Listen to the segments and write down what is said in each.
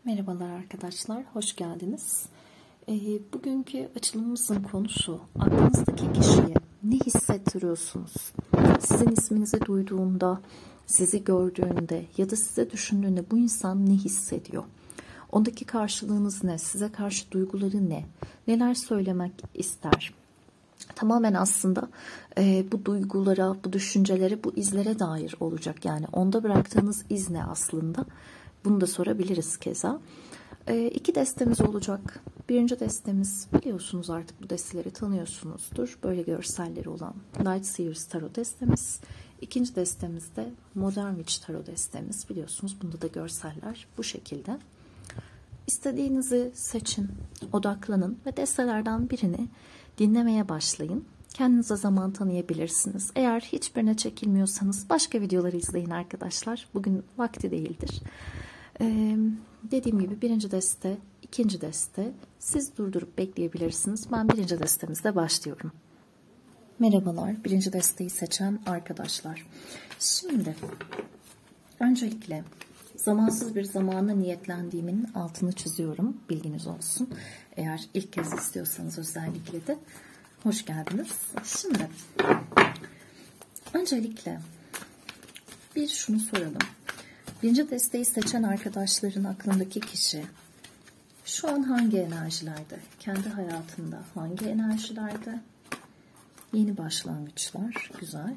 Merhabalar arkadaşlar, hoş geldiniz. Bugünkü açılımımızın konusu aklınızdaki kişiye ne hissettiriyorsunuz? Sizin isminizi duyduğunda, sizi gördüğünde ya da size düşündüğünde bu insan ne hissediyor? Ondaki karşılığınız ne? Size karşı duyguları ne? Neler söylemek ister? Tamamen aslında bu duygulara, bu düşüncelere, bu izlere dair olacak. Yani onda bıraktığınız iz ne aslında? Bunu da sorabiliriz keza. İki destemiz olacak. Birinci destemiz, biliyorsunuz artık bu desteleri tanıyorsunuzdur. Böyle görselleri olan Light Seers Tarot destemiz. İkinci destemiz de Modern Witch Tarot destemiz. Biliyorsunuz bunda da görseller bu şekilde. İstediğinizi seçin, odaklanın ve destelerden birini dinlemeye başlayın. Kendinize zaman tanıyabilirsiniz. Eğer hiçbirine çekilmiyorsanız başka videoları izleyin arkadaşlar. Bugün vakti değildir. Dediğim gibi birinci deste, ikinci deste siz durdurup bekleyebilirsiniz. Ben birinci destemizde başlıyorum. Merhabalar, birinci desteği seçen arkadaşlar. Şimdi öncelikle zamansız bir zamana niyetlendiğimin altını çiziyorum. Bilginiz olsun. Eğer ilk kez istiyorsanız özellikle de hoş geldiniz. Şimdi öncelikle bir şunu soralım. Birinci desteği seçen arkadaşların aklındaki kişi şu an hangi enerjilerde? Kendi hayatında hangi enerjilerde? Yeni başlangıçlar. Güzel.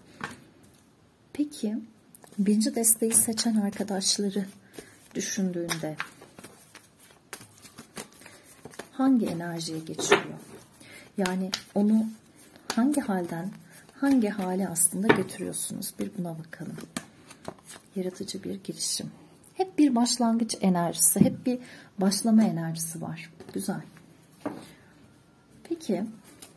Peki birinci desteği seçen arkadaşları düşündüğünde hangi enerjiye geçiriyor? Yani onu hangi halden hangi hale aslında götürüyorsunuz? Bir buna bakalım. Yaratıcı bir girişim. Hep bir başlangıç enerjisi, hep bir başlama enerjisi var. Güzel. Peki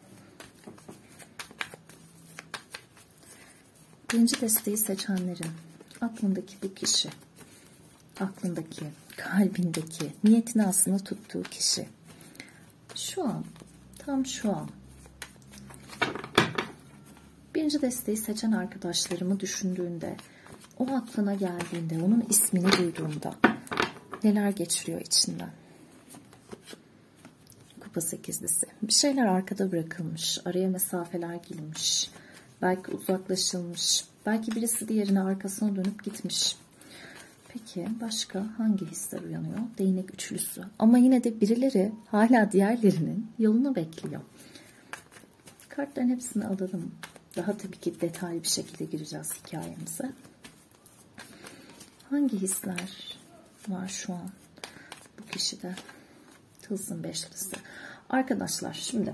birinci desteği seçenlerin aklındaki bu kişi, aklındaki, kalbindeki, niyetini aslında tuttuğu kişi şu an, tam şu an birinci desteği seçen arkadaşlarımı düşündüğünde, o aklına geldiğinde, onun ismini duyduğunda neler geçiriyor içinden? Kupa sekizlisi. Bir şeyler arkada bırakılmış, araya mesafeler girmiş, belki uzaklaşılmış, belki birisi diğerine arkasına dönüp gitmiş. Peki başka hangi hisler uyanıyor? Değnek üçlüsü. Ama yine de birileri hala diğerlerinin yolunu bekliyor. Kartların hepsini alalım. Daha tabii ki detaylı bir şekilde gireceğiz hikayemize. Hangi hisler var şu an bu kişide? Tılsım beşlisi. Arkadaşlar şimdi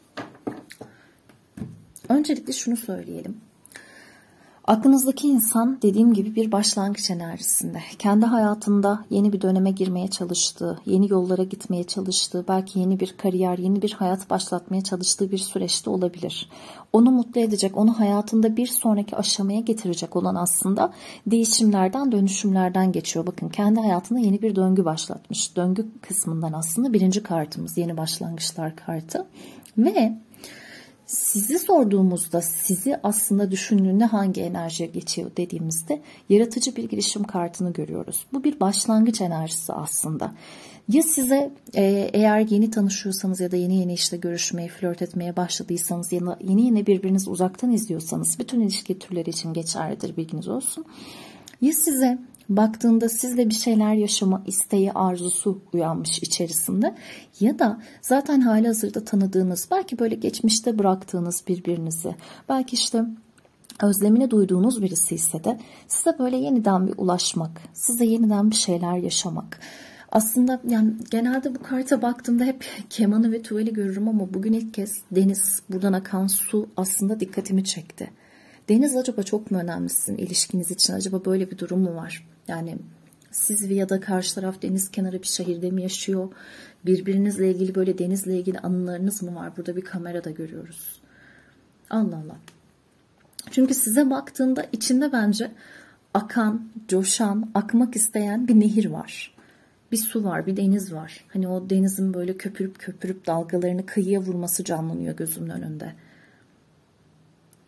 öncelikle şunu söyleyelim. Aklınızdaki insan dediğim gibi bir başlangıç enerjisinde. Kendi hayatında yeni bir döneme girmeye çalıştığı, yeni yollara gitmeye çalıştığı, belki yeni bir kariyer, yeni bir hayat başlatmaya çalıştığı bir süreçte olabilir. Onu mutlu edecek, onu hayatında bir sonraki aşamaya getirecek olan aslında değişimlerden, dönüşümlerden geçiyor. Bakın kendi hayatında yeni bir döngü başlatmış. Döngü kısmından aslında birinci kartımız yeni başlangıçlar kartı. Ve sizi sorduğumuzda sizi aslında düşündüğünde hangi enerjiye geçiyor dediğimizde yaratıcı bir girişim kartını görüyoruz. Bu bir başlangıç enerjisi aslında. Ya size eğer yeni tanışıyorsanız ya da yeni işte görüşmeye, flört etmeye başladıysanız ya da yeni birbirinizi uzaktan izliyorsanız bütün ilişki türleri için geçerlidir, bilginiz olsun. Ya size baktığında sizle bir şeyler yaşama isteği, arzusu uyanmış içerisinde ya da zaten halihazırda tanıdığınız, belki böyle geçmişte bıraktığınız birbirinizi, belki işte özlemini duyduğunuz birisi ise de size böyle yeniden bir ulaşmak, size yeniden bir şeyler yaşamak. Aslında yani genelde bu karta baktığımda hep kemanı ve tuvali görürüm ama bugün ilk kez deniz, buradan akan su aslında dikkatimi çekti. Deniz acaba çok mu önemli sizin ilişkiniz için? Acaba böyle bir durum mu var? Yani siz ya da karşı taraf deniz kenarı bir şehirde mi yaşıyor? Birbirinizle ilgili böyle denizle ilgili anılarınız mı var? Burada bir kamerada görüyoruz. Allah Allah. Çünkü size baktığında içinde bence akan, coşan, akmak isteyen bir nehir var. Bir su var, bir deniz var. Hani o denizin böyle köpürüp köpürüp dalgalarını kıyıya vurması canlanıyor gözümün önünde.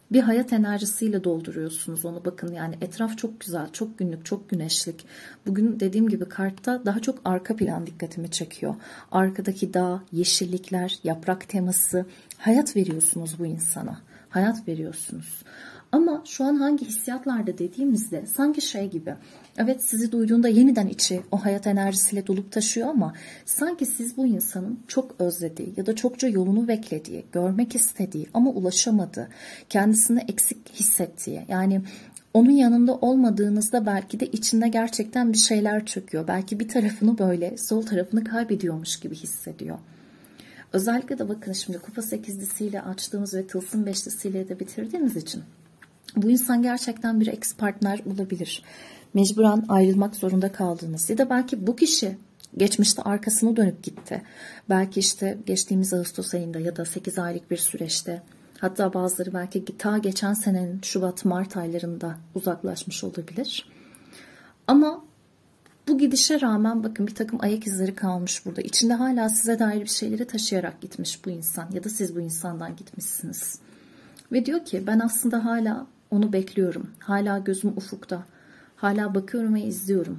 Bir hayat enerjisiyle dolduruyorsunuz onu, bakın yani etraf çok güzel, çok günlük, çok güneşlik. Bugün dediğim gibi kartta daha çok arka plan dikkatimi çekiyor. Arkadaki dağ, yeşillikler, yaprak teması, hayat veriyorsunuz bu insana. Hayat veriyorsunuz. Ama şu an hangi hissiyatlarda dediğimizde sanki şey gibi. Evet, sizi duyduğunda yeniden içi o hayat enerjisiyle dolup taşıyor ama sanki siz bu insanın çok özlediği ya da çokça yolunu beklediği, görmek istediği ama ulaşamadığı, kendisini eksik hissettiği, yani onun yanında olmadığınızda belki de içinde gerçekten bir şeyler çöküyor. Belki bir tarafını böyle, sol tarafını kaybediyormuş gibi hissediyor. Özellikle de bakın şimdi kupa sekizlisiyle açtığımız ve tılsım beşlisiyle de bitirdiğimiz için bu insan gerçekten bir ex partner olabilir. Mecburen ayrılmak zorunda kaldığınız ya da belki bu kişi geçmişte arkasını dönüp gitti. Belki işte geçtiğimiz Ağustos ayında ya da 8 aylık bir süreçte, hatta bazıları belki ta geçen senenin Şubat-Mart aylarında uzaklaşmış olabilir. Ama bu gidişe rağmen bakın bir takım ayak izleri kalmış burada. İçinde hala size dair bir şeyleri taşıyarak gitmiş bu insan ya da siz bu insandan gitmişsiniz. Ve diyor ki ben aslında hala onu bekliyorum. Hala gözüm ufukta. Hala bakıyorum ve izliyorum.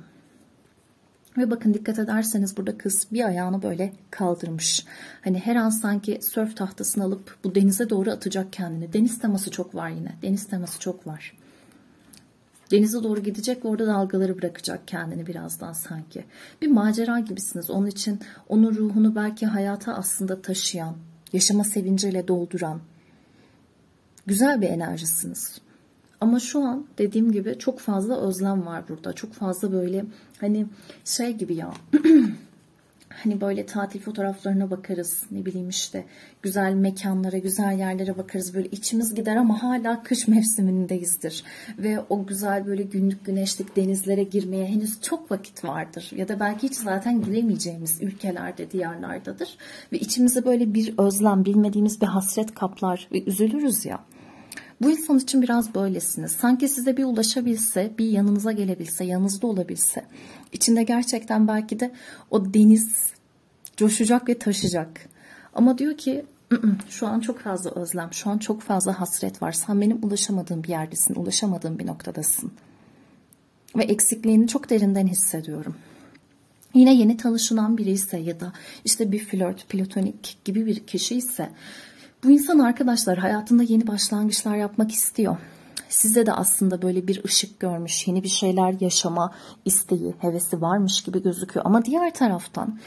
Ve bakın dikkat ederseniz burada kız bir ayağını böyle kaldırmış. Hani her an sanki sörf tahtasını alıp bu denize doğru atacak kendini. Deniz teması çok var yine. Deniz teması çok var. Denize doğru gidecek ve orada dalgaları bırakacak kendini birazdan sanki. Bir macera gibisiniz. Onun için onun ruhunu belki hayata aslında taşıyan, yaşama sevinciyle dolduran güzel bir enerjisiniz. Ama şu an dediğim gibi çok fazla özlem var burada. Çok fazla böyle hani şey gibi ya. Hani böyle tatil fotoğraflarına bakarız. Ne bileyim işte güzel mekanlara, güzel yerlere bakarız. Böyle içimiz gider ama hala kış mevsimindeyizdir. Ve o güzel böyle günlük güneşlik denizlere girmeye henüz çok vakit vardır. Ya da belki hiç zaten giremeyeceğimiz ülkelerde, diyarlardadır. Ve içimize böyle bir özlem, bilmediğimiz bir hasret kaplar ve üzülürüz ya. Bu insan için biraz böylesiniz. Sanki size bir ulaşabilse, bir yanınıza gelebilse, yanınızda olabilse, içinde gerçekten belki de o deniz coşacak ve taşacak. Ama diyor ki şu an çok fazla özlem, şu an çok fazla hasret var. Sen benim ulaşamadığım bir yerdesin, ulaşamadığım bir noktadasın. Ve eksikliğini çok derinden hissediyorum. Yine yeni tanışılan biri ise ya da işte bir flört, platonik gibi bir kişi ise bu insan arkadaşlar hayatında yeni başlangıçlar yapmak istiyor. Size de aslında böyle bir ışık görmüş, yeni bir şeyler yaşama isteği, hevesi varmış gibi gözüküyor. Ama diğer taraftan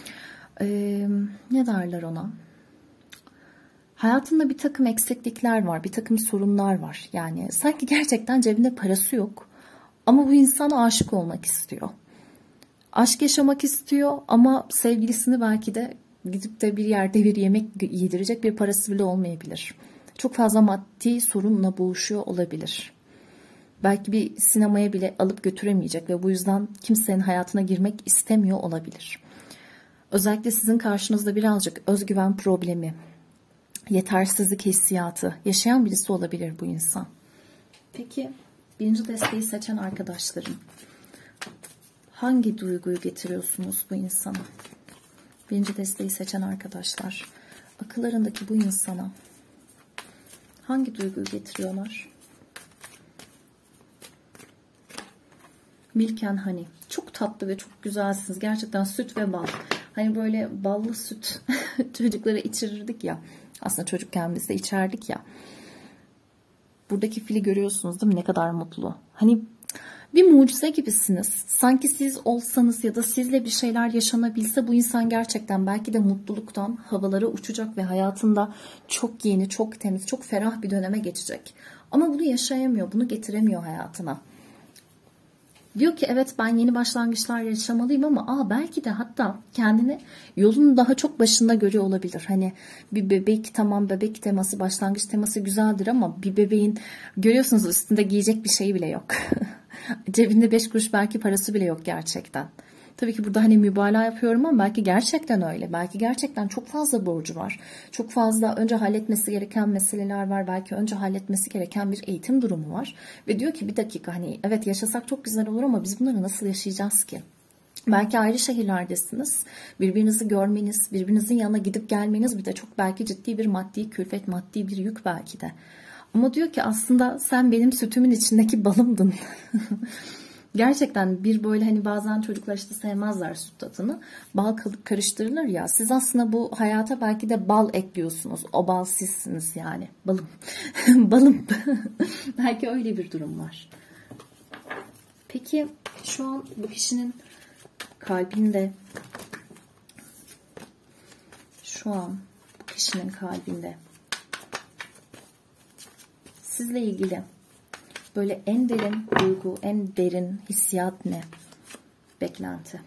ne derler ona? Hayatında bir takım eksiklikler var, bir takım sorunlar var. Yani sanki gerçekten cebinde parası yok ama bu insan aşık olmak istiyor. Aşk yaşamak istiyor ama sevgilisini belki de gidip de bir yerde bir yemek yedirecek bir parası bile olmayabilir. Çok fazla maddi sorunla boğuşuyor olabilir. Belki bir sinemaya bile alıp götüremeyecek ve bu yüzden kimsenin hayatına girmek istemiyor olabilir. Özellikle sizin karşınızda birazcık özgüven problemi, yetersizlik hissiyatı yaşayan birisi olabilir bu insan. Peki birinci desteği seçen arkadaşlarım, hangi duyguyu getiriyorsunuz bu insana? Birinci desteği seçen arkadaşlar, akıllarındaki bu insana hangi duyguyu getiriyorlar? Milk and Honey. Çok tatlı ve çok güzelsiniz. Gerçekten süt ve bal. Hani böyle ballı süt çocuklara içirirdik ya. Aslında çocukken biz de içerdik ya. Buradaki fili görüyorsunuz değil mi? Ne kadar mutlu. Hani bir mucize gibisiniz. Sanki siz olsanız ya da sizle bir şeyler yaşanabilse bu insan gerçekten belki de mutluluktan havalara uçacak ve hayatında çok yeni, çok temiz, çok ferah bir döneme geçecek. Ama bunu yaşayamıyor, bunu getiremiyor hayatına. Diyor ki evet ben yeni başlangıçlar yaşamalıyım ama belki de hatta kendini yolun daha çok başında görüyor olabilir. Hani bir bebek, tamam bebek teması, başlangıç teması güzeldir ama bir bebeğin görüyorsunuz üstünde giyecek bir şey bile yok. Cebinde 5 kuruş belki parası bile yok gerçekten. Tabii ki burada hani mübalağa yapıyorum ama belki gerçekten öyle. Belki gerçekten çok fazla borcu var. Çok fazla önce halletmesi gereken meseleler var. Belki önce halletmesi gereken bir eğitim durumu var. Ve diyor ki bir dakika hani evet yaşasak çok güzel olur ama biz bunları nasıl yaşayacağız ki? Belki ayrı şehirlerdesiniz. Birbirinizi görmeniz, birbirinizin yanına gidip gelmeniz bir de çok belki ciddi bir maddi külfet, maddi bir yük belki de. Ama diyor ki aslında sen benim sütümün içindeki balımdın. Gerçekten bir böyle hani bazen çocuklar işte sevmezler süt tadını. Bal karıştırılır ya. Siz aslında bu hayata belki de bal ekliyorsunuz. O bal sizsiniz yani. Balım. Balım. Belki öyle bir durum var. Peki şu an bu kişinin kalbinde, şu an bu kişinin kalbinde sizle ilgili böyle en derin duygu, en derin hissiyat ne? Beklenti.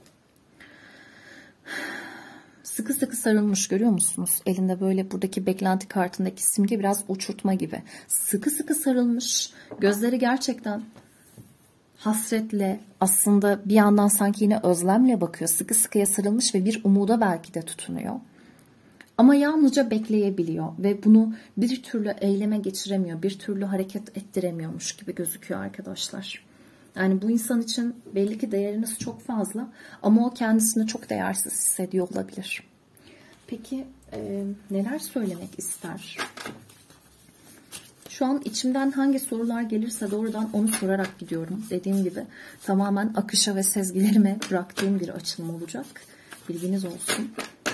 Sıkı sıkı sarılmış, görüyor musunuz? Elinde böyle buradaki beklenti kartındaki simge biraz uçurtma gibi. Sıkı sıkı sarılmış. Gözleri gerçekten hasretle, aslında bir yandan sanki yine özlemle bakıyor. Sıkı sıkıya sarılmış ve bir umuda belki de tutunuyor. Ama yalnızca bekleyebiliyor ve bunu bir türlü eyleme geçiremiyor, bir türlü hareket ettiremiyormuş gibi gözüküyor arkadaşlar. Yani bu insan için belli ki değeriniz çok fazla ama o kendisini çok değersiz hissediyor olabilir. Peki neler söylemek ister? Şu an içimden hangi sorular gelirse doğrudan onu sorarak gidiyorum. Dediğim gibi tamamen akışa ve sezgilerime bıraktığım bir açılım olacak. Bilginiz olsun.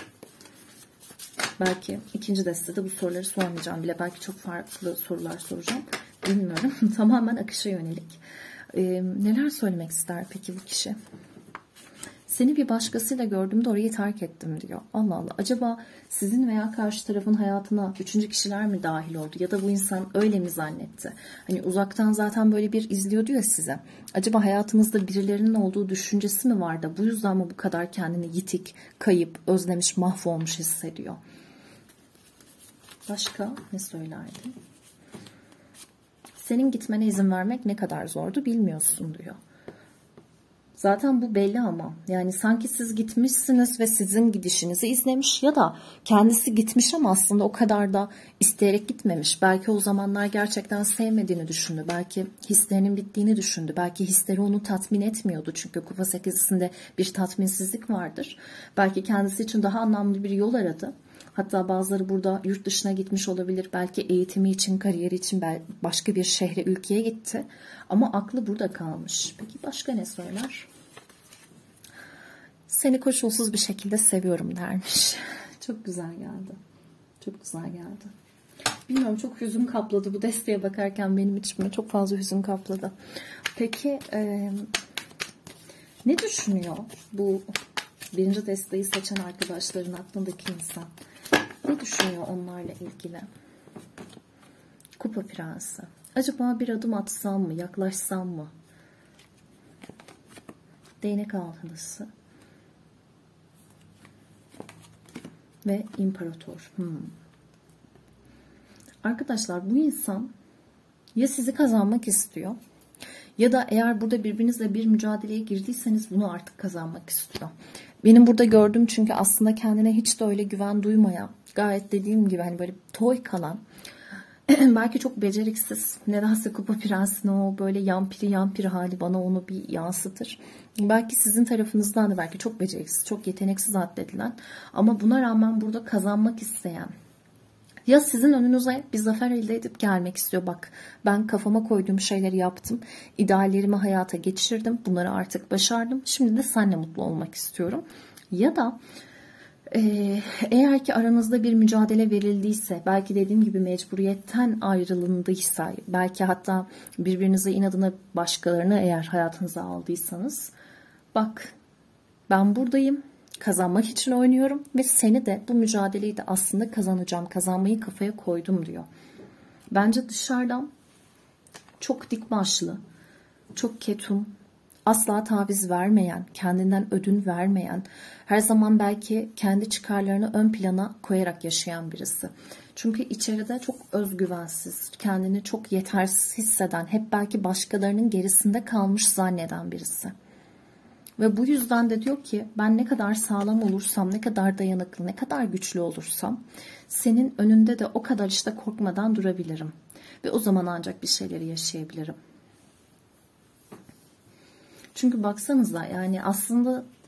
Belki ikinci destede bu soruları sormayacağım bile. Belki çok farklı sorular soracağım. Bilmiyorum. Tamamen akışa yönelik. Neler söylemek ister peki bu kişi? Seni bir başkasıyla gördüğümde orayı terk ettim diyor. Allah Allah. Acaba sizin veya karşı tarafın hayatına üçüncü kişiler mi dahil oldu? Ya da bu insan öyle mi zannetti? Hani uzaktan zaten böyle bir izliyordu ya size. Acaba hayatınızda birilerinin olduğu düşüncesi mi vardı? Bu yüzden mi bu kadar kendini yitik, kayıp, özlemiş, mahvolmuş hissediyor? Başka ne söylerdi? Senin gitmene izin vermek ne kadar zordu bilmiyorsun diyor. Zaten bu belli ama yani sanki siz gitmişsiniz ve sizin gidişinizi izlemiş ya da kendisi gitmiş ama aslında o kadar da isteyerek gitmemiş. Belki o zamanlar gerçekten sevmediğini düşündü. Belki hislerinin bittiğini düşündü. Belki hisleri onu tatmin etmiyordu. Çünkü Kupa 8'sinde bir tatminsizlik vardır. Belki kendisi için daha anlamlı bir yol aradı. Hatta bazıları burada yurt dışına gitmiş olabilir. Belki eğitimi için, kariyeri için başka bir şehre, ülkeye gitti. Ama aklı burada kalmış. Peki başka ne söyler? Seni koşulsuz bir şekilde seviyorum dermiş. Çok güzel geldi. Çok güzel geldi. Bilmiyorum, çok hüzün kapladı bu desteğe bakarken benim içime. Çok fazla hüzün kapladı. Peki ne düşünüyor bu birinci desteği seçen arkadaşların aklındaki insan? Ne düşünüyor onlarla ilgili? Kupa Prensi. Acaba bir adım atsam mı? Yaklaşsam mı? Değnek altılısı. Ve İmparator. Arkadaşlar bu insan ya sizi kazanmak istiyor ya da eğer burada birbirinizle bir mücadeleye girdiyseniz bunu artık kazanmak istiyor. Benim burada gördüğüm, çünkü aslında kendine hiç de öyle güven duymayan, gayet dediğim gibi hani böyle toy kalan, belki çok beceriksiz, nedense Kupa Prensi'nin o böyle yampiri hali bana onu bir yansıtır. Belki sizin tarafınızdan da belki çok beceriksiz, çok yeteneksiz addedilen ama buna rağmen burada kazanmak isteyen, ya sizin önünüze bir zafer elde edip gelmek istiyor. Bak, ben kafama koyduğum şeyleri yaptım. İdeallerimi hayata geçirdim. Bunları artık başardım. Şimdi de seninle mutlu olmak istiyorum. Ya da eğer ki aranızda bir mücadele verildiyse, belki dediğim gibi mecburiyetten ayrılındıysa, belki hatta birbirinize inadına başkalarını eğer hayatınıza aldıysanız, bak ben buradayım. Kazanmak için oynuyorum ve seni de, bu mücadeleyi de aslında kazanacağım. Kazanmayı kafaya koydum diyor. Bence dışarıdan çok dik başlı, çok ketum, asla taviz vermeyen, kendinden ödün vermeyen, her zaman belki kendi çıkarlarını ön plana koyarak yaşayan birisi. Çünkü içeride çok özgüvensiz, kendini çok yetersiz hisseden, hep belki başkalarının gerisinde kalmış zanneden birisi. Ve bu yüzden de diyor ki ben ne kadar sağlam olursam, ne kadar dayanıklı, ne kadar güçlü olursam senin önünde de o kadar işte korkmadan durabilirim. Ve o zaman ancak bir şeyleri yaşayabilirim. Çünkü baksanıza, yani aslında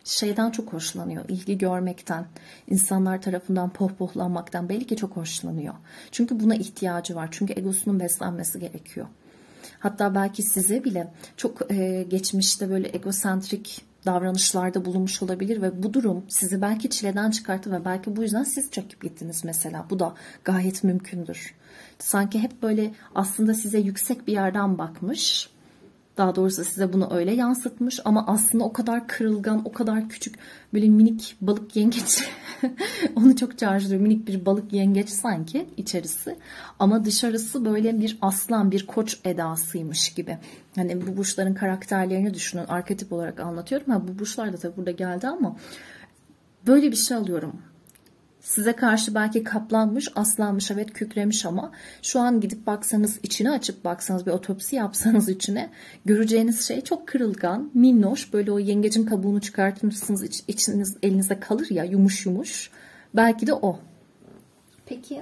şeyden çok hoşlanıyor. İlgi görmekten, insanlar tarafından pohpohlanmaktan belki çok hoşlanıyor. Çünkü buna ihtiyacı var. Çünkü egosunun beslenmesi gerekiyor. Hatta belki size bile çok geçmişte böyle egosentrik davranışlarda bulunmuş olabilir ve bu durum sizi belki çileden çıkarttı ve belki bu yüzden siz çekip gittiniz mesela. Bu da gayet mümkündür. Sanki hep böyle aslında size yüksek bir yerden bakmış. Daha doğrusu size bunu öyle yansıtmış ama aslında o kadar kırılgan, o kadar küçük böyle minik balık yengeç. Onu çok çağrıştırıyor. Minik bir balık yengeç sanki içerisi. Ama dışarısı böyle bir aslan, bir koç edasıymış gibi. Hani bu burçların karakterlerini düşünün. Arketip olarak anlatıyorum. Ha, bu burçlar da tabii burada geldi ama böyle bir şey alıyorum. Size karşı belki kaplanmış, aslanmış, evet kükremiş ama şu an gidip baksanız, içine açıp baksanız, bir otopsi yapsanız içine, göreceğiniz şey çok kırılgan, minnoş, böyle o yengecin kabuğunu çıkartmışsınız, içiniz elinizde kalır ya, yumuş yumuş. Belki de o. Peki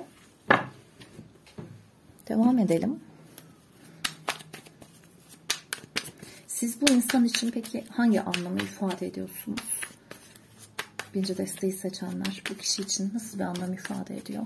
devam edelim. Siz bu insan için peki hangi anlamı ifade ediyorsunuz? Birinci desteği seçenler bu kişi için nasıl bir anlam ifade ediyor?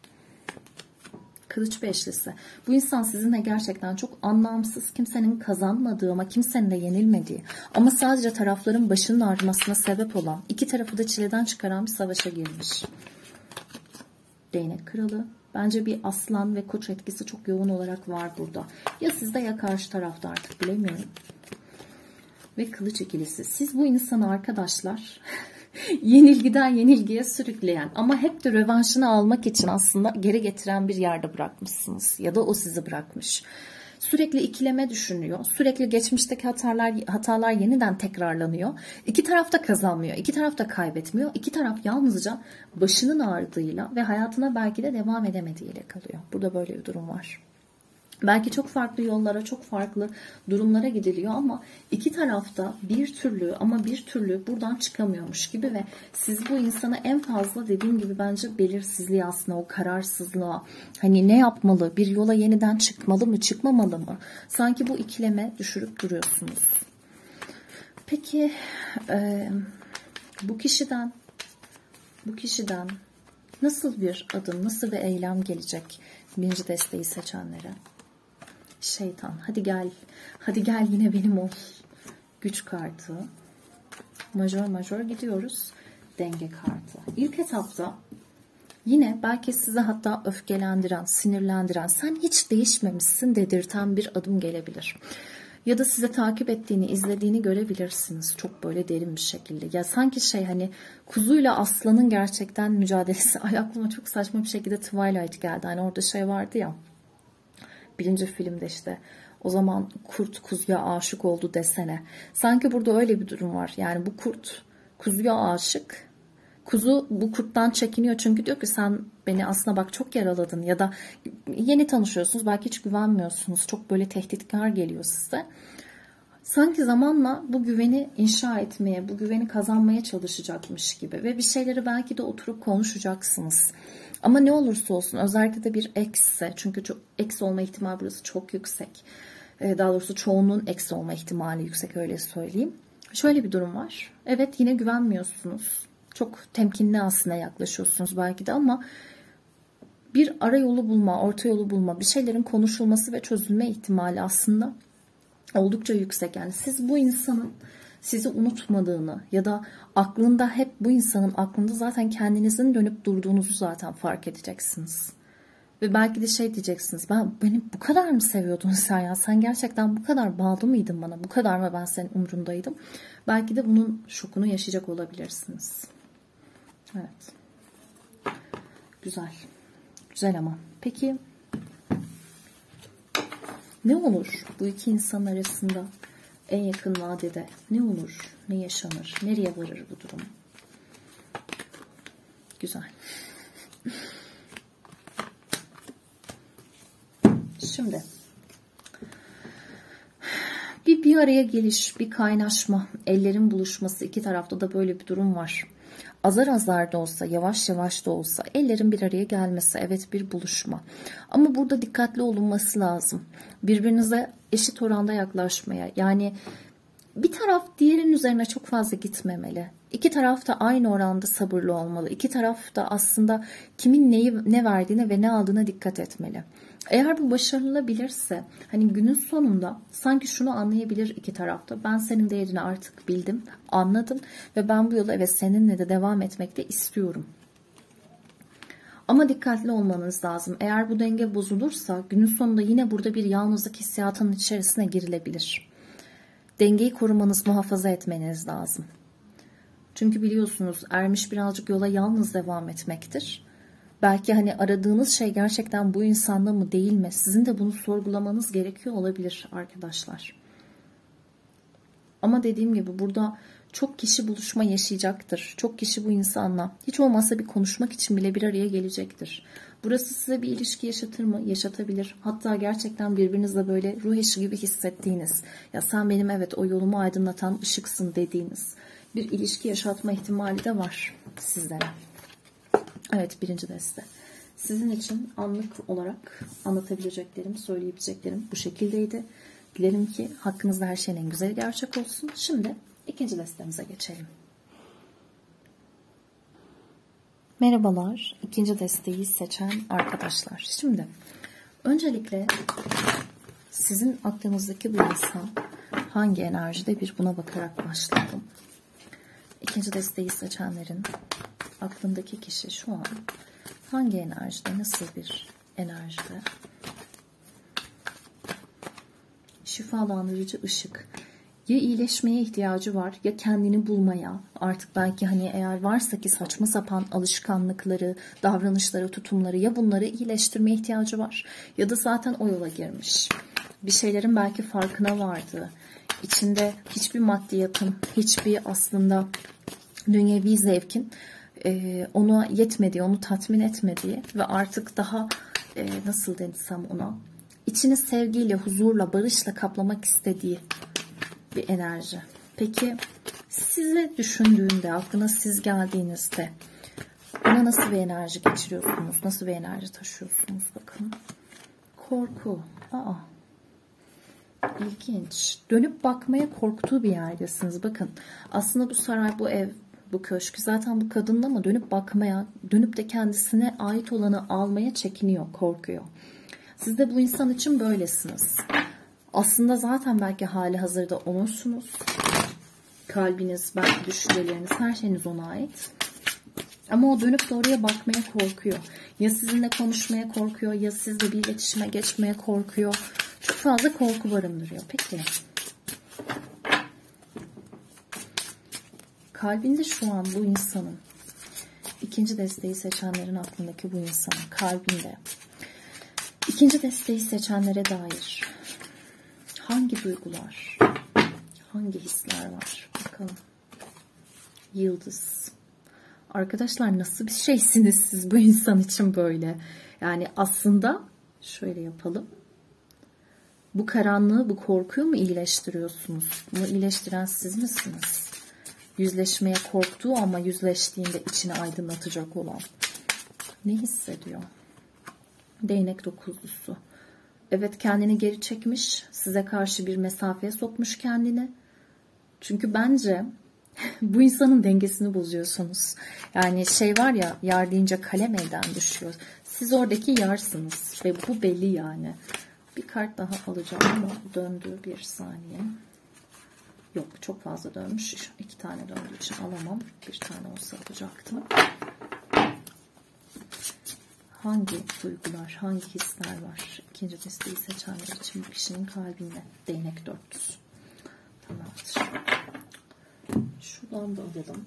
Kılıç beşlisi. Bu insan sizinle gerçekten çok anlamsız, kimsenin kazanmadığı ama kimsenin de yenilmediği ama sadece tarafların başının ağrımasına sebep olan, iki tarafı da çileden çıkaran bir savaşa girmiş. Değnek kralı. Bence bir aslan ve koç etkisi çok yoğun olarak var burada. Ya sizde ya karşı tarafta, artık bilemiyorum. Ve kılıç ikilisi. Siz bu insanı arkadaşlar yenilgiden yenilgiye sürükleyen ama hep de rövanşını almak için aslında geri getiren bir yerde bırakmışsınız. Ya da o sizi bırakmış. Sürekli ikileme düşünüyor. Sürekli geçmişteki hatalar yeniden tekrarlanıyor. İki taraf da kazanmıyor. İki taraf da kaybetmiyor. İki taraf yalnızca başının ağrıdığıyla ve hayatına belki de devam edemediğiyle kalıyor. Burada böyle bir durum var. Belki çok farklı yollara, çok farklı durumlara gidiliyor ama iki tarafta bir türlü buradan çıkamıyormuş gibi ve siz bu insana en fazla, dediğim gibi, bence belirsizliği, aslında o kararsızlığa, hani ne yapmalı, bir yola yeniden çıkmalı mı, çıkmamalı mı? Sanki bu ikileme düşürüp duruyorsunuz. Peki bu kişiden nasıl bir adım, nasıl bir eylem gelecek birinci desteği seçenlere? Şeytan, hadi gel yine benim ol. Güç kartı. Majör gidiyoruz. Denge kartı. İlk etapta yine belki size hatta öfkelendiren, sinirlendiren, sen hiç değişmemişsin dedirten bir adım gelebilir. Ya da size takip ettiğini, izlediğini görebilirsiniz. Çok böyle derin bir şekilde. Ya sanki hani kuzuyla aslanın gerçekten mücadelesi. Ay, aklıma çok saçma bir şekilde Twilight geldi. Hani orada vardı ya. Birinci filmde işte o zaman kurt kuzuya aşık oldu desene. Sanki burada öyle bir durum var. Yani bu kurt kuzuya aşık. Kuzu bu kurttan çekiniyor çünkü diyor ki sen beni aslında bak çok yaraladın, ya da yeni tanışıyorsunuz, belki hiç güvenmiyorsunuz. Çok böyle tehditkar geliyor size. Sanki zamanla bu güveni inşa etmeye, bu güveni kazanmaya çalışacakmış gibi ve bir şeyleri belki de oturup konuşacaksınız. Ama ne olursa olsun, özellikle de bir eksse, çünkü eks olma ihtimali burası çok yüksek. Daha doğrusu çoğunun eks olma ihtimali yüksek, öyle söyleyeyim. Şöyle bir durum var. Evet, yine güvenmiyorsunuz. Çok temkinli aslında yaklaşıyorsunuz belki de ama bir ara yolu bulma, orta yolu bulma, bir şeylerin konuşulması ve çözülme ihtimali aslında oldukça yüksek. Yani siz bu insanın sizi unutmadığını ya da aklında, hep bu insanın aklında zaten kendinizin dönüp durduğunuzu zaten fark edeceksiniz. Ve belki de diyeceksiniz, beni bu kadar mı seviyordun sen ya? Sen gerçekten bu kadar bağlı mıydın bana? Bu kadar mı ben senin umrundaydım? Belki de bunun şokunu yaşayacak olabilirsiniz. Evet. Güzel. Güzel ama. Peki ne olur bu iki insan arasında en yakın vadede? Ne olur? Ne yaşanır? Nereye varır bu durum? Güzel. Şimdi bir araya geliş, bir kaynaşma, ellerin buluşması, iki tarafta da böyle bir durum var. Azar azar da olsa, yavaş yavaş da olsa ellerin bir araya gelmesi, evet, bir buluşma. Ama burada dikkatli olunması lazım. Birbirinize eşit oranda yaklaşmaya, yani bir taraf diğerinin üzerine çok fazla gitmemeli. İki taraf da aynı oranda sabırlı olmalı. İki taraf da aslında kimin ne verdiğine ve ne aldığına dikkat etmeli. Eğer bu başarılabilirse hani günün sonunda sanki şunu anlayabilir iki tarafta. Ben senin değerini artık bildim, anladım ve ben bu yola evet seninle de devam etmek de istiyorum. Ama dikkatli olmanız lazım. Eğer bu denge bozulursa günün sonunda yine burada bir yalnızlık hissiyatının içerisine girilebilir. Dengeyi korumanız, muhafaza etmeniz lazım. Çünkü biliyorsunuz ermiş birazcık yola yalnız devam etmektir. Belki hani aradığınız şey gerçekten bu insanda mı değil mi? Sizin de bunu sorgulamanız gerekiyor olabilir arkadaşlar. Ama dediğim gibi burada çok kişi buluşma yaşayacaktır. Çok kişi bu insanla hiç olmazsa bir konuşmak için bile bir araya gelecektir. Burası size bir ilişki yaşatır mı? Yaşatabilir. Hatta gerçekten birbirinizle böyle ruh eşi gibi hissettiğiniz, ya sen benim evet o yolumu aydınlatan ışıksın dediğiniz bir ilişki yaşatma ihtimali de var sizlere. Evet, birinci deste. Sizin için anlık olarak anlatabileceklerim, söyleyebileceklerim bu şekildeydi. Dilerim ki hakkınızda her şeyin en güzeli gerçek olsun. Şimdi ikinci destemize geçelim. Merhabalar, ikinci desteği seçen arkadaşlar. Şimdi öncelikle sizin aklınızdaki bu insan hangi enerjide, bir buna bakarak başlayalım. İkinci desteği seçenlerin aklındaki kişi şu an hangi enerjide, nasıl bir enerjide? Şifalandırıcı ışık. Ya iyileşmeye ihtiyacı var ya kendini bulmaya, artık belki hani eğer varsa ki saçma sapan alışkanlıkları, davranışları, tutumları, ya bunları iyileştirmeye ihtiyacı var ya da zaten o yola girmiş. Bir şeylerin belki farkına vardı. İçinde hiçbir maddiyatın, hiçbir aslında dünyevi zevkin ona yetmediği, onu tatmin etmediği ve artık daha nasıl desem ona, içini sevgiyle, huzurla, barışla kaplamak istediği bir enerji. Peki sizi düşündüğünde, aklına siz geldiğinizde ona nasıl bir enerji geçiriyorsunuz? Nasıl bir enerji taşıyorsunuz? Bakın. Korku. İlginç. Dönüp bakmaya korktuğu bir yerdesiniz. Bakın. Aslında bu saray, bu ev, bu köşk zaten bu kadının, ama dönüp bakmaya, dönüp de kendisine ait olanı almaya çekiniyor, korkuyor. Siz de bu insan için böylesiniz. Aslında zaten belki hali hazırda onursunuz. Kalbiniz, belki düşünceleriniz, her şeyiniz ona ait. Ama o dönüp de oraya bakmaya korkuyor. Ya sizinle konuşmaya korkuyor, ya sizle bir iletişime geçmeye korkuyor. Çok fazla korku barındırıyor. Peki. Kalbinde şu an bu insanın, ikinci desteği seçenlerin aklındaki bu insanın kalbinde, ikinci desteği seçenlere dair hangi duygular, hangi hisler var? Bakalım. Yıldız. Arkadaşlar nasıl bir şeysiniz siz bu insan için böyle? Yani aslında şöyle yapalım. Bu karanlığı, bu korkuyu mu iyileştiriyorsunuz? Bunu iyileştiren siz misiniz? Yüzleşmeye korktuğu ama yüzleştiğinde içini aydınlatacak olan. Ne hissediyor? Değnek dokuzlusu. Evet, kendini geri çekmiş. Size karşı bir mesafeye sokmuş kendini. Çünkü bence bu insanın dengesini bozuyorsunuz. Yani şey var ya, yar deyince kalem elden düşüyor. Siz oradaki yarsınız. Ve bu belli yani. Bir kart daha alacağım ama döndü, bir saniye. Yok, çok fazla dönmüş. 2 tane döndüğü için alamam. 1 tane olsa alacaktım. Hangi duygular, hangi hisler var? İkinci desteği seçenler için bu kişinin kalbinde. Değnek dörtlüsü. Tamamdır. Şuradan da alalım.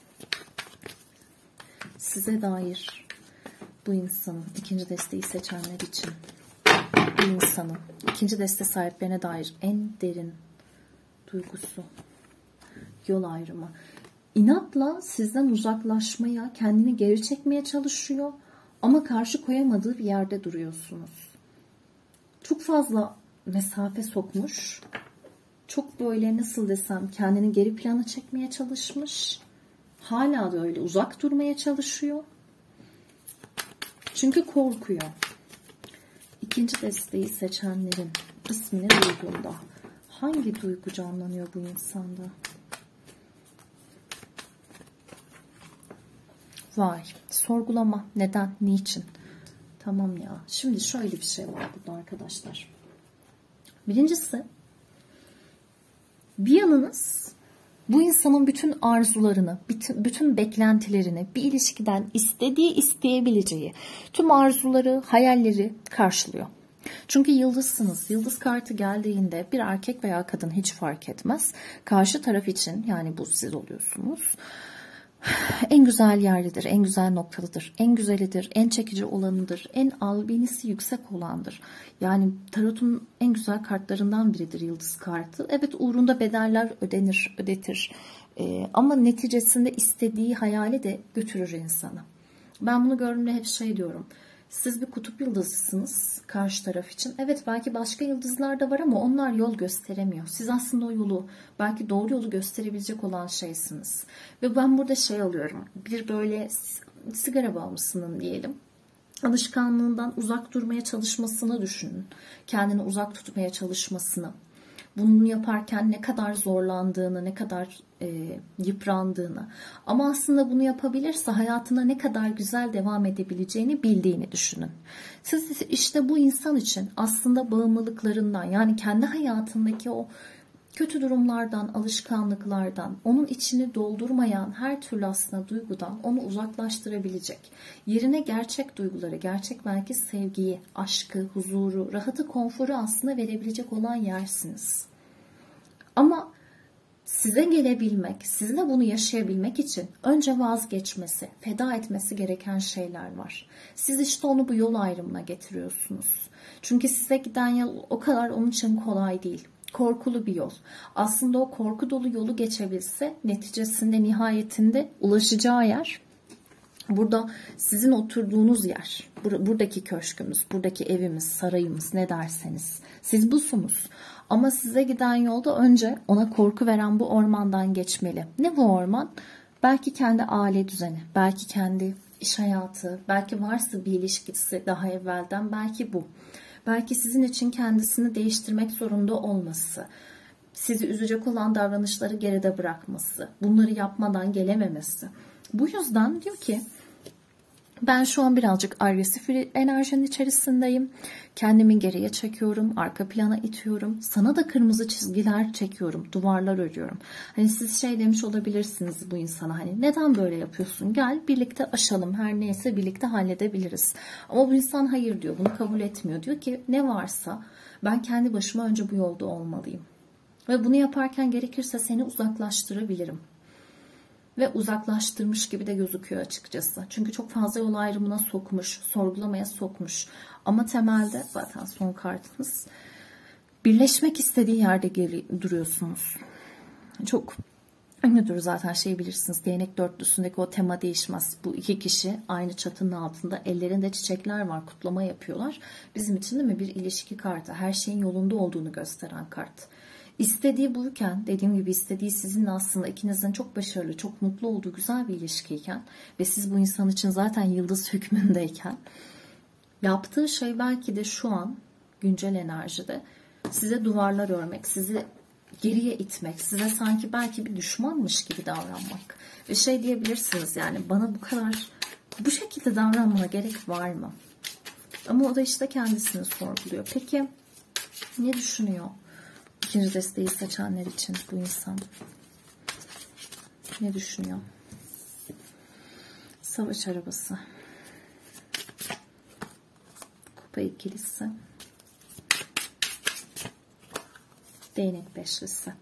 Size dair bu insanın, ikinci desteği seçenler için bu insanın, ikinci deste sahiplerine dair en derin duygusu, yol ayrımı. İnatla sizden uzaklaşmaya, kendini geri çekmeye çalışıyor ama karşı koyamadığı bir yerde duruyorsunuz. Çok fazla mesafe sokmuş. Çok böyle nasıl desem, kendini geri plana çekmeye çalışmış. Hala da öyle uzak durmaya çalışıyor. Çünkü korkuyor. İkinci desteği seçenlerin ismini duyduğunda hangi duygu canlanıyor bu insanda? Vay. Sorgulama. Neden? Niçin? Tamam ya. Şimdi şöyle bir şey var burada arkadaşlar. Birincisi, bir yanınız bu insanın bütün arzularını, bütün beklentilerini, bir ilişkiden isteyebileceği tüm arzuları, hayalleri karşılıyor. Çünkü yıldızsınız. Yıldız kartı geldiğinde bir erkek veya kadın hiç fark etmez. Karşı taraf için, yani bu siz oluyorsunuz, en güzel yerdedir, en güzel noktalıdır, en güzelidir, en çekici olanıdır, en albenisi yüksek olandır. Yani tarotun en güzel kartlarından biridir yıldız kartı. Evet, uğrunda bedeller ödetir. Ama neticesinde istediği hayale de götürür insanı. Ben bunu gördüğümde hep şey diyorum. Siz bir kutup yıldızısınız karşı taraf için. Evet, belki başka yıldızlar da var ama onlar yol gösteremiyor. Siz aslında o yolu, belki doğru yolu gösterebilecek olan şeysiniz. Ve ben burada şey alıyorum. Bir böyle sigara bağımlısının diyelim, alışkanlığından uzak durmaya çalışmasını düşünün. Kendini uzak tutmaya çalışmasını. Bunu yaparken ne kadar zorlandığını, ne kadar yıprandığını, ama aslında bunu yapabilirse hayatına ne kadar güzel devam edebileceğini bildiğini düşünün. Siz işte bu insan için aslında bağımlılıklarından, yani kendi hayatındaki o kötü durumlardan, alışkanlıklardan, onun içini doldurmayan her türlü aslında duygudan onu uzaklaştırabilecek, yerine gerçek duyguları, gerçek belki sevgiyi, aşkı, huzuru, rahatı, konforu aslında verebilecek olan yersiniz. Ama size gelebilmek, sizinle bunu yaşayabilmek için önce vazgeçmesi, feda etmesi gereken şeyler var. Siz işte onu bu yol ayrımına getiriyorsunuz. Çünkü size giden yol o kadar onun için kolay değil. Korkulu bir yol. Aslında o korku dolu yolu geçebilse neticesinde, nihayetinde ulaşacağı yer burada sizin oturduğunuz yer. Buradaki köşkümüz, buradaki evimiz, sarayımız, ne derseniz. Siz busunuz. Ama size giden yolda önce ona korku veren bu ormandan geçmeli. Ne bu orman? Belki kendi aile düzeni, belki kendi iş hayatı, belki varsa bir ilişkisi daha evvelden, belki bu. Belki sizin için kendisini değiştirmek zorunda olması, sizi üzecek olan davranışları geride bırakması, bunları yapmadan gelememesi. Bu yüzden diyor ki, ben şu an birazcık agresif bir enerjinin içerisindeyim. Kendimi geriye çekiyorum, arka plana itiyorum. Sana da kırmızı çizgiler çekiyorum, duvarlar örüyorum. Hani siz şey demiş olabilirsiniz bu insana, hani neden böyle yapıyorsun? Gel birlikte aşalım, her neyse birlikte halledebiliriz. Ama bu insan hayır diyor, bunu kabul etmiyor. Diyor ki ne varsa ben kendi başıma önce bu yolda olmalıyım. Ve bunu yaparken gerekirse seni uzaklaştırabilirim. Ve uzaklaştırmış gibi de gözüküyor açıkçası. Çünkü çok fazla yol ayrımına sokmuş, sorgulamaya sokmuş. Ama temelde zaten son kartımız, birleşmek istediği yerde duruyorsunuz. Çok ünlüdür zaten, şey bilirsiniz, değnek dörtlüsündeki o tema değişmez. Bu iki kişi aynı çatının altında, ellerinde çiçekler var, kutlama yapıyorlar. Bizim için değil mi bir ilişki kartı, her şeyin yolunda olduğunu gösteren kart. İstediği buyken, dediğim gibi istediği sizinle aslında ikinizin çok başarılı, çok mutlu olduğu güzel bir ilişkiyken ve siz bu insan için zaten yıldız hükmündeyken, yaptığı şey belki de şu an güncel enerjide size duvarlar örmek, sizi geriye itmek, size sanki belki bir düşmanmış gibi davranmak. Ve şey diyebilirsiniz, yani bana bu kadar, bu şekilde davranmana gerek var mı? Ama o da işte kendisini sorguluyor. Peki ne düşünüyor? İkinci desteği seçenler için bu insan ne düşünüyor? Savaş arabası, kupa ikilisi, değnek beşlisi.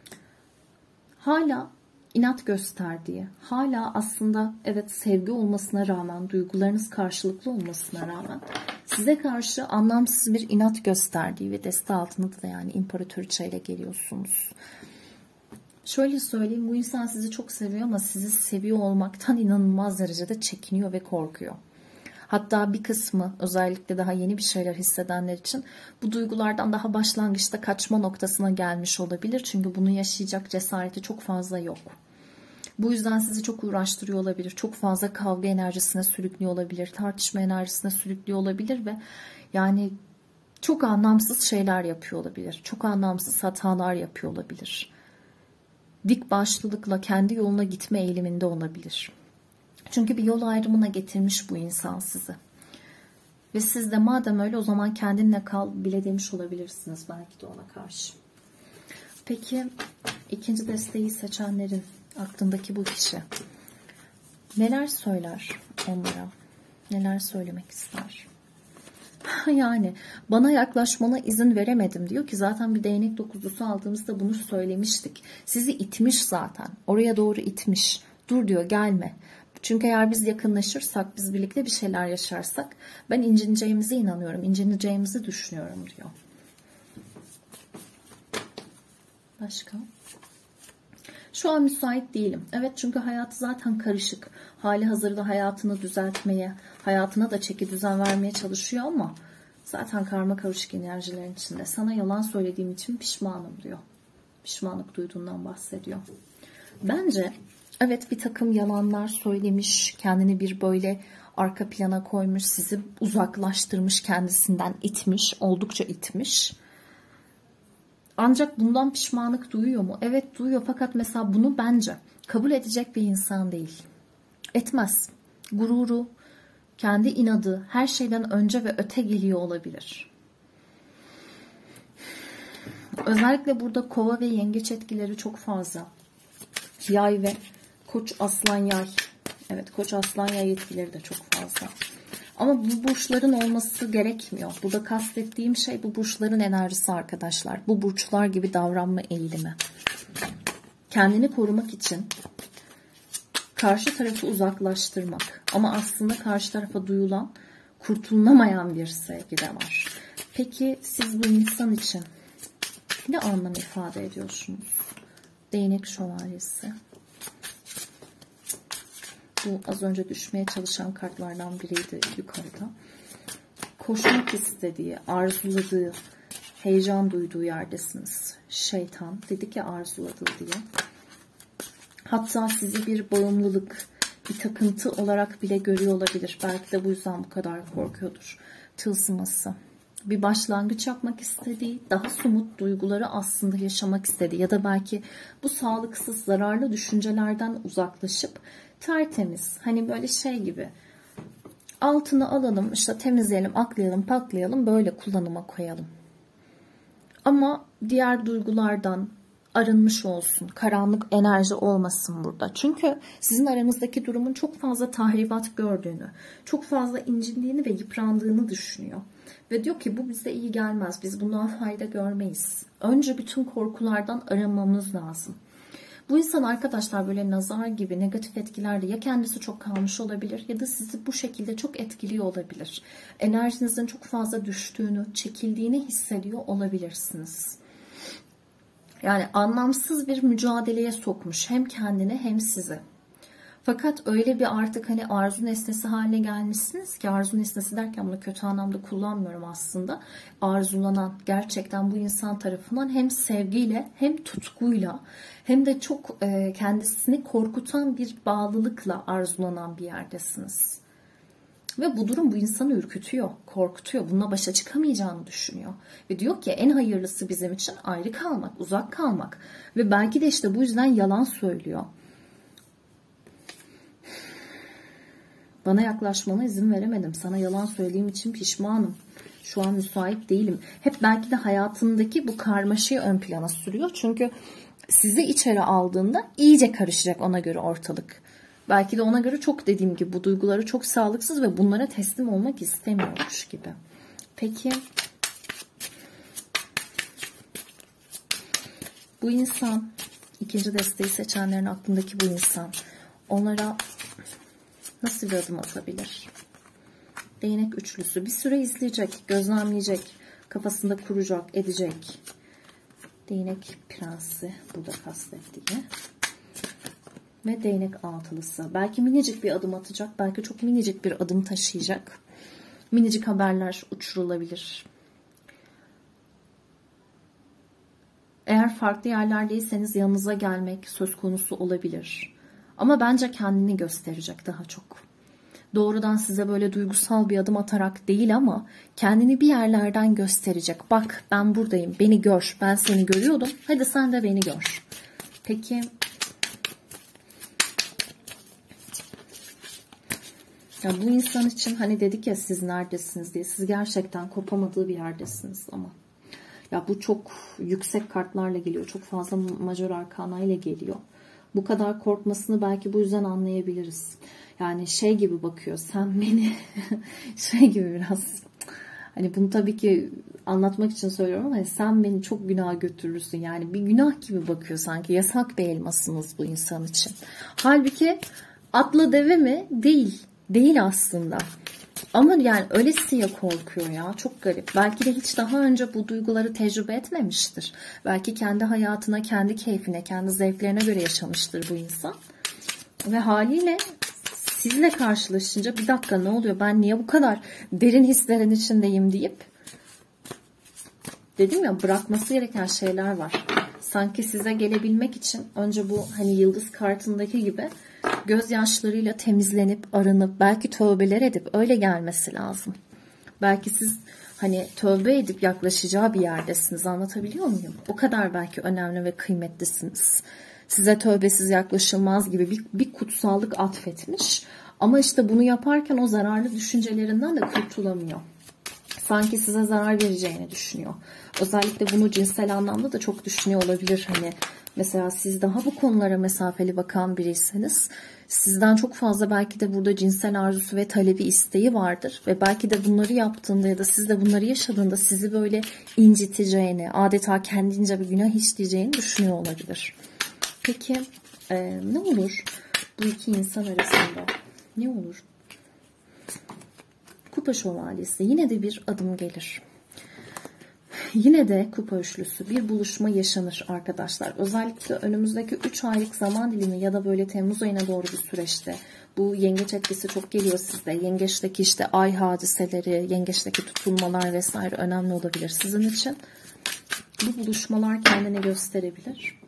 Hala inat gösterdiği, hala aslında evet sevgi olmasına rağmen, duygularınız karşılıklı olmasına rağmen size karşı anlamsız bir inat gösterdiği ve deste altında da yani imparatoriçe ile geliyorsunuz. Şöyle söyleyeyim, bu insan sizi çok seviyor ama sizi seviyor olmaktan inanılmaz derecede çekiniyor ve korkuyor. Hatta bir kısmı, özellikle daha yeni bir şeyler hissedenler için bu duygulardan daha başlangıçta kaçma noktasına gelmiş olabilir. Çünkü bunu yaşayacak cesareti çok fazla yok. Bu yüzden sizi çok uğraştırıyor olabilir. Çok fazla kavga enerjisine sürüklüyor olabilir. Tartışma enerjisine sürüklüyor olabilir ve yani çok anlamsız şeyler yapıyor olabilir. Çok anlamsız hatalar yapıyor olabilir. Dik başlılıkla kendi yoluna gitme eğiliminde olabilir. Çünkü bir yol ayrımına getirmiş bu insan sizi. Ve siz de madem öyle o zaman kendinle kal bile demiş olabilirsiniz belki de ona karşı. Peki ikinci desteği seçenlerin aklındaki bu kişi neler söyler onlara? Neler söylemek ister? Yani bana yaklaşmana izin veremedim diyor ki zaten bir değnek dokuzlusu aldığımızda bunu söylemiştik. Sizi itmiş zaten. Oraya doğru itmiş. Dur diyor, gelme. Çünkü eğer biz yakınlaşırsak, biz birlikte bir şeyler yaşarsak ben incineceğimize inanıyorum. İncineceğimizi düşünüyorum diyor. Başka? Şu an müsait değilim. Evet, çünkü hayatı zaten karışık. Hali hazırda hayatını düzeltmeye, hayatına da çeki düzen vermeye çalışıyor ama zaten karma karışık enerjilerin içinde. Sana yalan söylediğim için pişmanım diyor. Pişmanlık duyduğundan bahsediyor. Bence evet, bir takım yalanlar söylemiş, kendini bir böyle arka plana koymuş, sizi uzaklaştırmış, kendisinden itmiş, oldukça itmiş. Ancak bundan pişmanlık duyuyor mu? Evet duyuyor, fakat mesela bunu bence kabul edecek bir insan değil. Etmez. Gururu, kendi inadı her şeyden önce ve öte geliyor olabilir. Özellikle burada kova ve yengeç etkileri çok fazla. Yay ve koç aslan yay. Evet, koç aslan yay etkileri de çok fazla. Ama bu burçların olması gerekmiyor. Burada kastettiğim şey bu burçların enerjisi arkadaşlar. Bu burçlar gibi davranma eğilimi. Kendini korumak için karşı tarafı uzaklaştırmak. Ama aslında karşı tarafa duyulan, kurtulunamayan bir sevgi de var. Peki siz bu insan için ne anlam ifade ediyorsunuz? Değnek şövalyesi. Bu az önce düşmeye çalışan kartlardan biriydi yukarıda. Koşmak istediği, arzuladığı, heyecan duyduğu yerdesiniz. Şeytan dedik ya, arzuladığı diye. Hatta sizi bir bağımlılık, bir takıntı olarak bile görüyor olabilir. Belki de bu yüzden bu kadar korkuyordur. Tılsıması. Bir başlangıç yapmak istediği, daha somut duyguları aslında yaşamak istediği ya da belki bu sağlıksız, zararlı düşüncelerden uzaklaşıp tertemiz, hani böyle şey gibi, altını alalım, işte temizleyelim, aklayalım, paklayalım, böyle kullanıma koyalım. Ama diğer duygulardan arınmış olsun, karanlık enerji olmasın burada. Çünkü sizin aranızdaki durumun çok fazla tahribat gördüğünü, çok fazla incindiğini ve yıprandığını düşünüyor. Ve diyor ki bu bize iyi gelmez, biz bundan fayda görmeyiz. Önce bütün korkulardan arınmamız lazım. Bu insan arkadaşlar böyle nazar gibi negatif etkilerde ya kendisi çok kalmış olabilir ya da sizi bu şekilde çok etkiliyor olabilir. Enerjinizin çok fazla düştüğünü, çekildiğini hissediyor olabilirsiniz. Yani anlamsız bir mücadeleye sokmuş hem kendini hem sizi. Fakat öyle bir artık hani arzu nesnesi haline gelmişsiniz ki, arzu nesnesi derken bunu kötü anlamda kullanmıyorum aslında. Arzulanan, gerçekten bu insan tarafından hem sevgiyle hem tutkuyla hem de çok kendisini korkutan bir bağlılıkla arzulanan bir yerdesiniz. Ve bu durum bu insanı ürkütüyor, korkutuyor. Bununla başa çıkamayacağını düşünüyor. Ve diyor ki en hayırlısı bizim için ayrı kalmak, uzak kalmak. Ve belki de işte bu yüzden yalan söylüyor. Bana yaklaşmana izin veremedim. Sana yalan söylediğim için pişmanım. Şu an müsait değilim. Hep belki de hayatındaki bu karmaşayı ön plana sürüyor. Çünkü sizi içeri aldığında iyice karışacak ona göre ortalık. Belki de ona göre çok, dediğim gibi, bu duyguları çok sağlıksız ve bunlara teslim olmak istemiyormuş gibi. Peki bu insan, ikinci desteği seçenlerin aklındaki bu insan onlara nasıl bir adım atabilir? Değnek üçlüsü. Bir süre izleyecek, gözlemleyecek, kafasında kuracak, edecek. Değnek prensi burada kastettiği. Ve değnek altılısı. Belki minicik bir adım atacak, belki çok minicik bir adım taşıyacak. Minicik haberler uçurulabilir. Eğer farklı yerlerdeyseniz yanınıza gelmek söz konusu olabilir. Ama bence kendini gösterecek daha çok. Doğrudan size böyle duygusal bir adım atarak değil ama kendini bir yerlerden gösterecek. Bak ben buradayım, beni gör, ben seni görüyordum, hadi sen de beni gör. Peki Ya bu insan için hani dedik ya siz neredesiniz diye. Siz gerçekten kopamadığı bir yerdesiniz ama. Ya bu çok yüksek kartlarla geliyor. Çok fazla majör arkana ile geliyor. Bu kadar korkmasını belki bu yüzden anlayabiliriz. Yani şey gibi bakıyor. Sen beni şey gibi biraz. Hani bunu tabii ki anlatmak için söylüyorum ama sen beni çok günaha götürürsün. Yani bir günah gibi bakıyor sanki. Yasak bir elmasınız bu insan için. Halbuki atla deve mi? Değil. Değil aslında. Ama yani öylesiye korkuyor ya. Çok garip. Belki de hiç daha önce bu duyguları tecrübe etmemiştir. Belki kendi hayatına, kendi keyfine, kendi zevklerine göre yaşamıştır bu insan. Ve haliyle sizle karşılaşınca bir dakika ne oluyor? Ben niye bu kadar derin hislerin içindeyim deyip dedim ya bırakması gereken şeyler var. Sanki size gelebilmek için önce bu hani yıldız kartındaki gibi gözyaşlarıyla temizlenip arınıp belki tövbeler edip öyle gelmesi lazım. Belki siz hani tövbe edip yaklaşacağı bir yerdesiniz, anlatabiliyor muyum? O kadar belki önemli ve kıymetlisiniz. Size tövbesiz yaklaşılmaz gibi bir kutsallık atfetmiş. Ama işte bunu yaparken o zararlı düşüncelerinden de kurtulamıyor. Sanki size zarar vereceğini düşünüyor. Özellikle bunu cinsel anlamda da çok düşünüyor olabilir. Hani mesela siz daha bu konulara mesafeli bakan biriyseniz sizden çok fazla belki de burada cinsel arzusu ve talebi, isteği vardır. Ve belki de bunları yaptığında ya da siz de bunları yaşadığında sizi böyle inciteceğini, adeta kendince bir günah işleyeceğini düşünüyor olabilir. Peki ne olur bu iki insan arasında? Ne olur? Kupa şövalyesi. Yine de bir adım gelir. Yine de kupa üçlüsü. Bir buluşma yaşanır arkadaşlar. Özellikle önümüzdeki 3 aylık zaman dilimi ya da böyle Temmuz ayına doğru bir süreçte. Bu yengeç etkisi çok geliyor sizde. Yengeçteki işte ay hadiseleri, yengeçteki tutulmalar vesaire önemli olabilir sizin için. Bu buluşmalar kendini gösterebilir.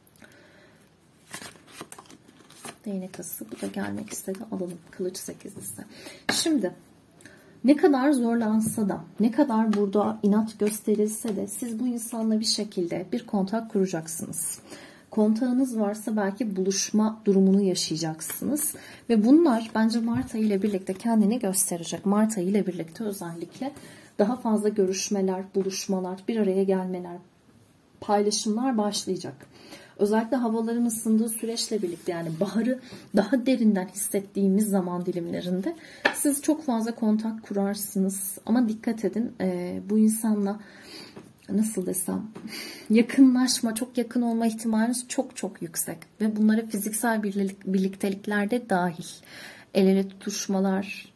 Değnek ası. Bu da gelmek istedi. Alalım. Kılıç sekizlisi. Şimdi ne kadar zorlansa da, ne kadar burada inat gösterilse de siz bu insanla bir şekilde bir kontak kuracaksınız. Kontağınız varsa belki buluşma durumunu yaşayacaksınız. Ve bunlar bence Mart ayı ile birlikte kendini gösterecek. Mart ayı ile birlikte özellikle daha fazla görüşmeler, buluşmalar, bir araya gelmeler, paylaşımlar başlayacak. Özellikle havaların ısındığı süreçle birlikte yani baharı daha derinden hissettiğimiz zaman dilimlerinde siz çok fazla kontak kurarsınız. Ama dikkat edin bu insanla nasıl desem yakınlaşma, çok yakın olma ihtimaliniz çok çok yüksek. Ve bunlara fiziksel birliktelikler de dahil. El ele tutuşmalar,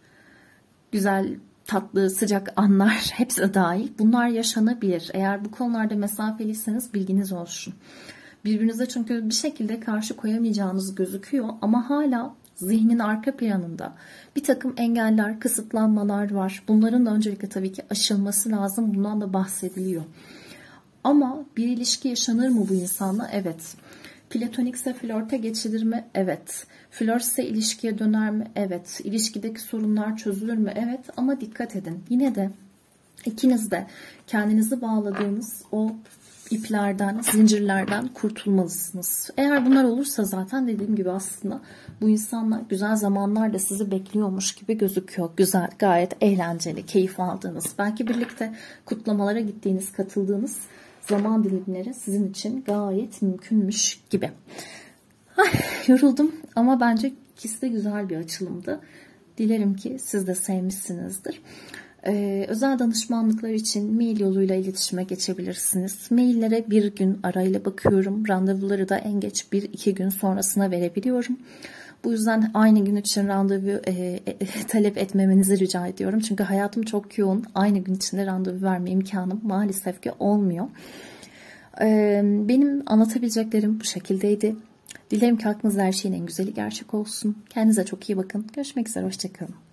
güzel tatlı, sıcak anlar hepsi de dahil. Bunlar yaşanabilir. Eğer bu konularda mesafeliyseniz bilginiz olsun. Birbirinize çünkü bir şekilde karşı koyamayacağınız gözüküyor ama hala zihnin arka planında bir takım engeller, kısıtlanmalar var. Bunların da öncelikle tabii ki aşılması lazım. Bundan da bahsediliyor. Ama bir ilişki yaşanır mı bu insanla? Evet. Platonikse flörte geçilir mi? Evet. Flörtse ilişkiye döner mi? Evet. İlişkideki sorunlar çözülür mü? Evet. Ama dikkat edin. Yine de ikiniz de kendinizi bağladığınız o iplerden, zincirlerden kurtulmalısınız. Eğer bunlar olursa zaten dediğim gibi aslında bu insanla güzel zamanlar da sizi bekliyormuş gibi gözüküyor. Güzel, gayet eğlenceli, keyif aldığınız, belki birlikte kutlamalara gittiğiniz, katıldığınız zaman dilimleri sizin için gayet mümkünmüş gibi. Ay, yoruldum ama bence ikisi de güzel bir açılımdı. Dilerim ki siz de sevmişsinizdir. Özel danışmanlıklar için mail yoluyla iletişime geçebilirsiniz. Maillere bir gün arayla bakıyorum. Randevuları da en geç 1-2 gün sonrasına verebiliyorum. Bu yüzden aynı gün için randevu talep etmemenizi rica ediyorum. Çünkü hayatım çok yoğun. Aynı gün içinde randevu verme imkanım maalesef ki olmuyor. Benim anlatabileceklerim bu şekildeydi. Dilerim ki aklınızda her şeyin en güzeli gerçek olsun. Kendinize çok iyi bakın. Görüşmek üzere. Hoşçakalın.